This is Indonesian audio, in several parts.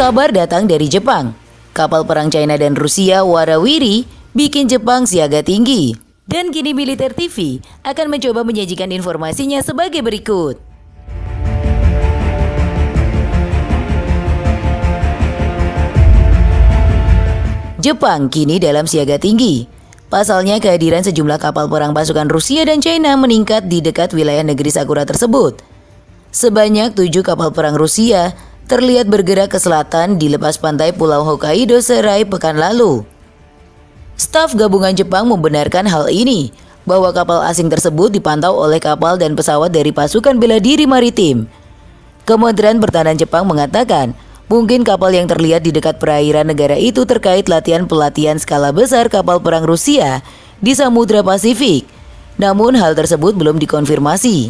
Kabar datang dari Jepang. Kapal perang China dan Rusia warawiri bikin Jepang siaga tinggi. Dan kini Militer TV akan mencoba menyajikan informasinya sebagai berikut. Jepang kini dalam siaga tinggi. Pasalnya kehadiran sejumlah kapal perang pasukan Rusia dan China meningkat di dekat wilayah negeri Sakura tersebut. Sebanyak 7 kapal perang Rusia terlihat bergerak ke selatan di lepas pantai Pulau Hokkaido Serai pekan lalu. Staf gabungan Jepang membenarkan hal ini, bahwa kapal asing tersebut dipantau oleh kapal dan pesawat dari pasukan bela diri maritim. Kementerian Pertahanan Jepang mengatakan, mungkin kapal yang terlihat di dekat perairan negara itu terkait latihan-pelatihan skala besar kapal perang Rusia di Samudra Pasifik. Namun hal tersebut belum dikonfirmasi.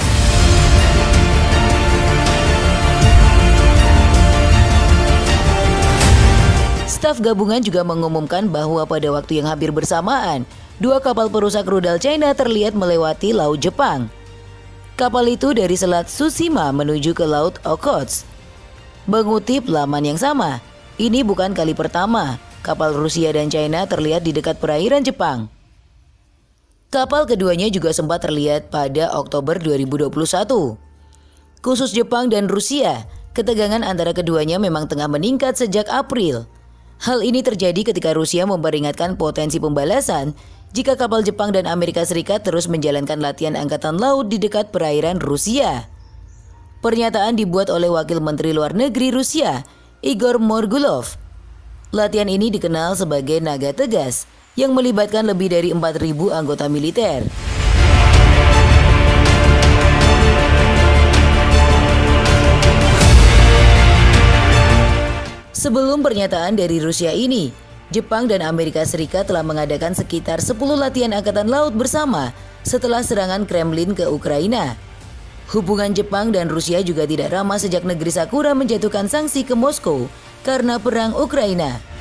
Staf gabungan juga mengumumkan bahwa pada waktu yang hampir bersamaan, 2 kapal perusak rudal China terlihat melewati Laut Jepang. Kapal itu dari Selat Tsushima menuju ke Laut Okhotsk. Mengutip laman yang sama, ini bukan kali pertama kapal Rusia dan China terlihat di dekat perairan Jepang. Kapal keduanya juga sempat terlihat pada Oktober 2021. Khusus Jepang dan Rusia, ketegangan antara keduanya memang tengah meningkat sejak April. Hal ini terjadi ketika Rusia memperingatkan potensi pembalasan jika kapal Jepang dan Amerika Serikat terus menjalankan latihan angkatan laut di dekat perairan Rusia. Pernyataan dibuat oleh Wakil Menteri Luar Negeri Rusia, Igor Morgulov. Latihan ini dikenal sebagai Naga Tegas yang melibatkan lebih dari 4.000 anggota militer. Sebelum pernyataan dari Rusia ini, Jepang dan Amerika Serikat telah mengadakan sekitar 10 latihan angkatan laut bersama setelah serangan Kremlin ke Ukraina. Hubungan Jepang dan Rusia juga tidak ramah sejak negeri Sakura menjatuhkan sanksi ke Moskow karena perang Ukraina.